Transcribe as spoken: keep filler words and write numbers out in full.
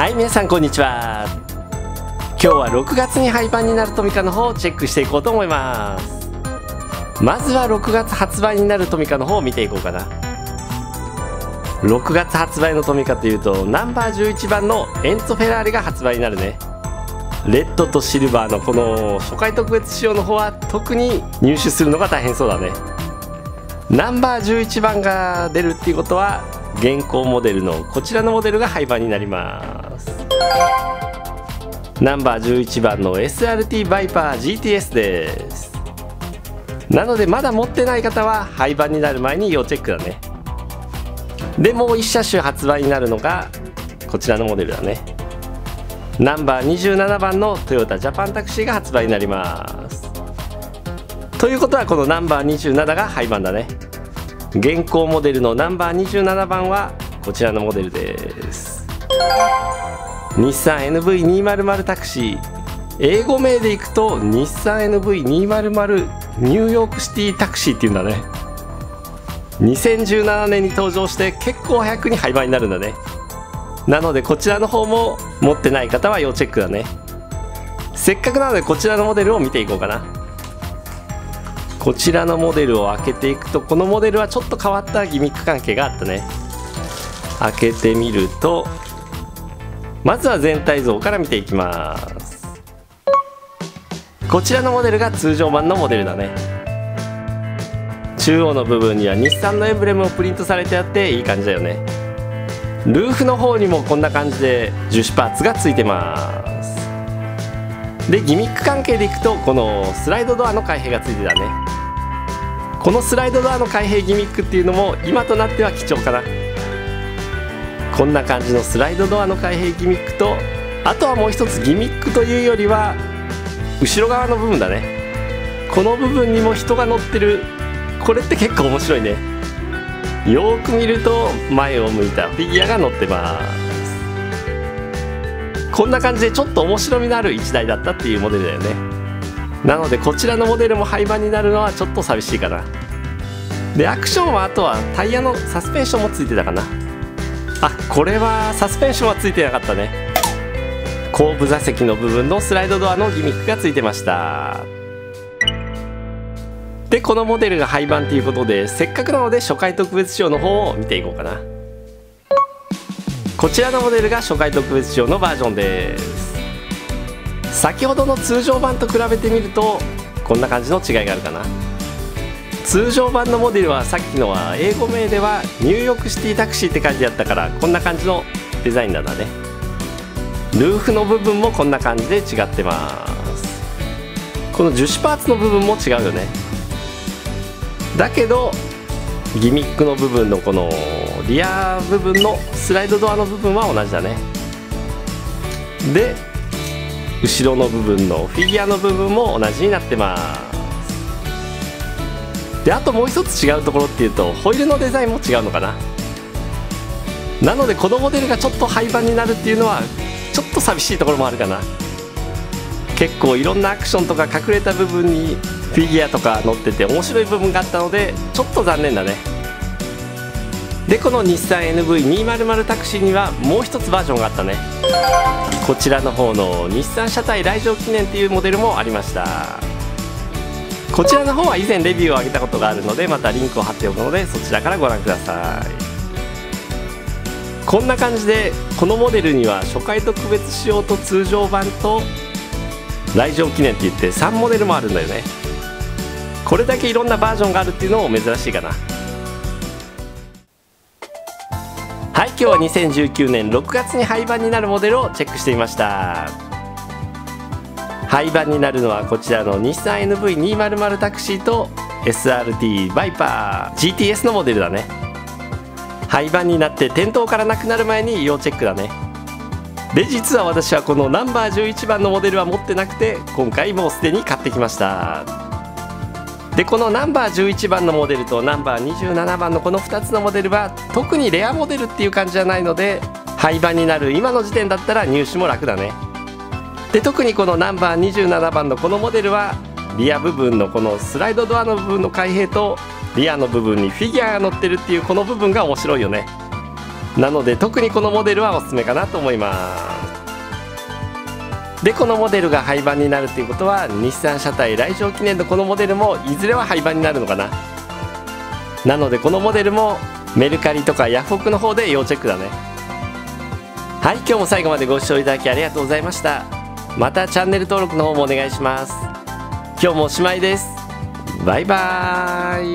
はい、皆さんこんにちは。今日はろくがつに廃盤になるトミカの方をチェックしていこうと思います。まずはろくがつ発売になるトミカの方を見ていこうかな。ろくがつ発売のトミカというとナンバーじゅういちばんのエンツォ・フェラーレが発売になるね。レッドとシルバーのこの初回特別仕様の方は特に入手するのが大変そうだね。ナンバーじゅういちばんが出るっていうことは現行モデルのこちらのモデルが廃盤になります。ナンバーじゅういちばんの エスアールティー バイパー ジーティーエス です。なのでまだ持ってない方は廃盤になる前に要チェックだね。でもういち車種発売になるのがこちらのモデルだね。ナンバーにじゅうななばんのトヨタジャパンタクシーが発売になります。ということはこのナンバーにじゅうななが廃盤だね。現行モデルのナンバーにじゅうななばんはこちらのモデルです。日産 エヌブイにひゃく タクシー、英語名でいくと日産 エヌブイにひゃく ニューヨークシティタクシーっていうんだね。にせんじゅうななねんに登場して結構早くに廃盤になるんだね。なのでこちらの方も持ってない方は要チェックだね。せっかくなのでこちらのモデルを見ていこうかな。こちらのモデルを開けていくと、このモデルはちょっと変わったギミック関係があったね。開けてみると、まずは全体像から見ていきます。こちらのモデルが通常版のモデルだね。中央の部分には日産のエンブレムをプリントされてあっていい感じだよね。ルーフの方にもこんな感じで樹脂パーツがついてます。でギミック関係でいくと、このスライドドアの開閉がついてたね。このスライドドアの開閉ギミックっていうのも今となっては貴重かな。こんな感じのスライドドアの開閉ギミックと、あとはもう一つギミックというよりは後ろ側の部分だね。この部分にも人が乗ってる。これって結構面白いね。よーく見ると前を向いたフィギュアが乗ってます。こんな感じでちょっと面白みのあるいちだいだったっていうモデルだよね。なのでこちらのモデルも廃盤になるのはちょっと寂しいかな。でアクションはあとはタイヤのサスペンションもついてたかな。あ、これはサスペンションはついてなかったね。後部座席の部分のスライドドアのギミックがついてました。でこのモデルが廃盤ということで、せっかくなので初回特別仕様の方を見ていこうかな。こちらのモデルが初回特別仕様のバージョンです。先ほどの通常版と比べてみるとこんな感じの違いがあるかな。通常版のモデルはさっきのは英語名ではニューヨークシティタクシーって書いてあったから、こんな感じのデザインなんだね。ルーフの部分もこんな感じで違ってます。この樹脂パーツの部分も違うよね。だけどギミックの部分のこのリア部分のスライドドアの部分は同じだね。で後ろの部分のフィギュアの部分も同じになってます。であともう一つ違うところっていうと、ホイールのデザインも違うのかな。なのでこのモデルがちょっと廃盤になるっていうのはちょっと寂しいところもあるかな。結構いろんなアクションとか隠れた部分にフィギュアとか載ってて面白い部分があったのでちょっと残念だね。でこの日産 エヌブイにひゃく タクシーにはもう一つバージョンがあったね。こちらの方の日産車体来場記念っていうモデルもありました。こちらの方は以前レビューを上げたことがあるので、またリンクを貼っておくのでそちらからご覧ください。こんな感じでこのモデルには初回特別仕様と通常版と来場記念って言ってさんモデルもあるんだよね。これだけいろんなバージョンがあるっていうのも珍しいかな。はい、今日はにせんじゅうきゅうねんろくがつに廃盤になるモデルをチェックしてみました。廃盤になるのはこちらの日産 エヌブイにひゃく タクシーと エスアールティー バイパー ジーティーエス のモデルだね。廃盤になって店頭からなくなる前に要チェックだね。で実は私はこのナンバーじゅういちばんのモデルは持ってなくて、今回もうすでに買ってきました。でこのナンバーじゅういちばんのモデルとナンバーにじゅうななばんのこのふたつのモデルは特にレアモデルっていう感じじゃないので、廃盤になる今の時点だったら入手も楽だね。で特にこのナンバーにじゅうななばんのこのモデルはリア部分のこのスライドドアの部分の開閉とリアの部分にフィギュアが乗ってるっていうこの部分が面白いよね。 なので特にこのモデルはおすすめかなと思います。でこのモデルが廃盤になるっていうことは、日産車体来場記念のこのモデルもいずれは廃盤になるのかな。なのでこのモデルもメルカリとかヤフオクの方で要チェックだね。はい、今日も最後までご視聴いただきありがとうございました。またチャンネル登録の方もお願いします。今日もおしまいです。バイバーイ。